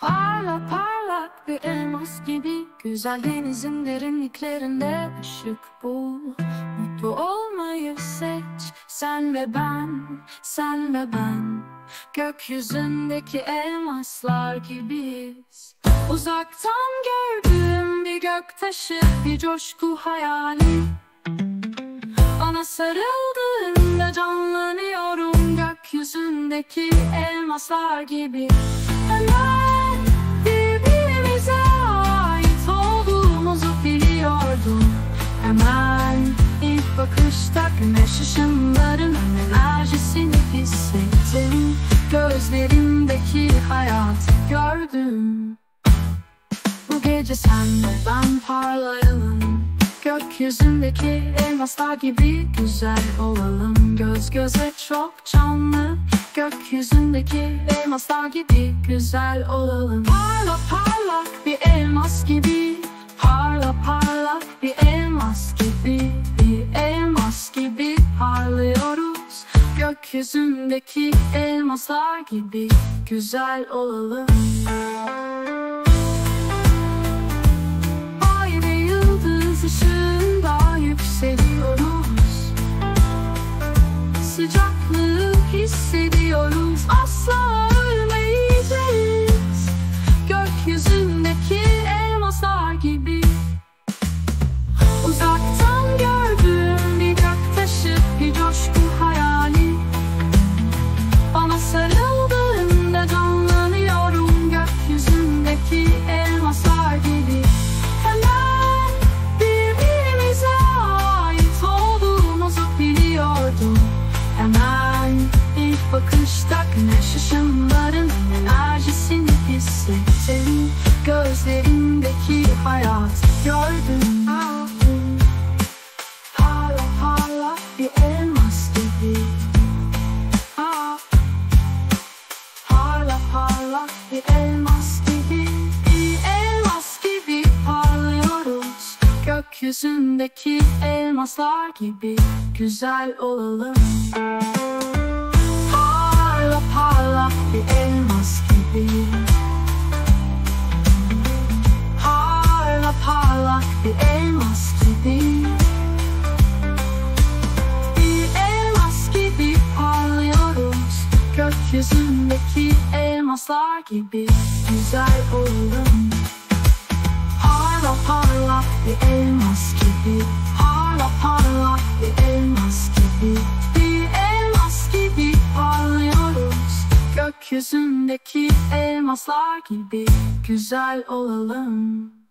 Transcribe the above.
Parlak parlak bir elmas gibi, güzel denizin derinliklerinde ışık bul. Mutlu olmayı seç, sen ve ben, sen ve ben. Gökyüzündeki elmaslar gibiyiz. Uzaktan gördüğüm bir göktaşı, bir coşku hayali. Bana sarıldığında canlanıyorum, gökyüzündeki elmaslar gibi. Hemen birbirimize ait olduğumuzu biliyordum. Hemen ilk bakışta güneş ışınlarının enerjisini hissettim. Gözlerindeki hayatı gördüm. Bu gece sen ve ben parlayalım, gökyüzündeki elmaslar gibi güzel olalım. Göz göze çok canlı, gökyüzündeki elmaslar gibi güzel olalım. Parla parlak bir elmas gibi, parla parlak bir elmas gibi, bir elmas gibi parlıyoruz. Gökyüzündeki elmaslar gibi güzel olalım. Ay ve yıldız ışığında yükseliyoruz. Sıcaklığı hissediyoruz, asla ölmeyeceğiz. Gökyüzündeki elmaslar gibi. Uzaktan gördüğüm bir göktaşı, bir coşku hayali. Bana sarıldığında canlanıyorum, gökyüzündeki elmaslar gibi. Hemen birbirimize ait olduğumuzu biliyordum. Hemen ilk bakışta güneş ışınlarının enerjisini hissettim. Gözlerindeki hayatı gördüm. Parla parla bir elmas gibi. Parla parla bir elmas gibi, bir elmas gibi parlıyoruz. Gökyüzündeki elmaslar gibi güzel olalım. Parla parla bir elmas gibi. Parla parla bir elmas gibi. Bir elmas gibi parlıyoruz. Gökyüzündeki elmaslar gibi güzel olalım. Parla parla bir elmas gibi. Parla parla bir elmas gibi. Bir elmas gibi parlıyoruz. Gökyüzündeki elmaslar gibi güzel olalım.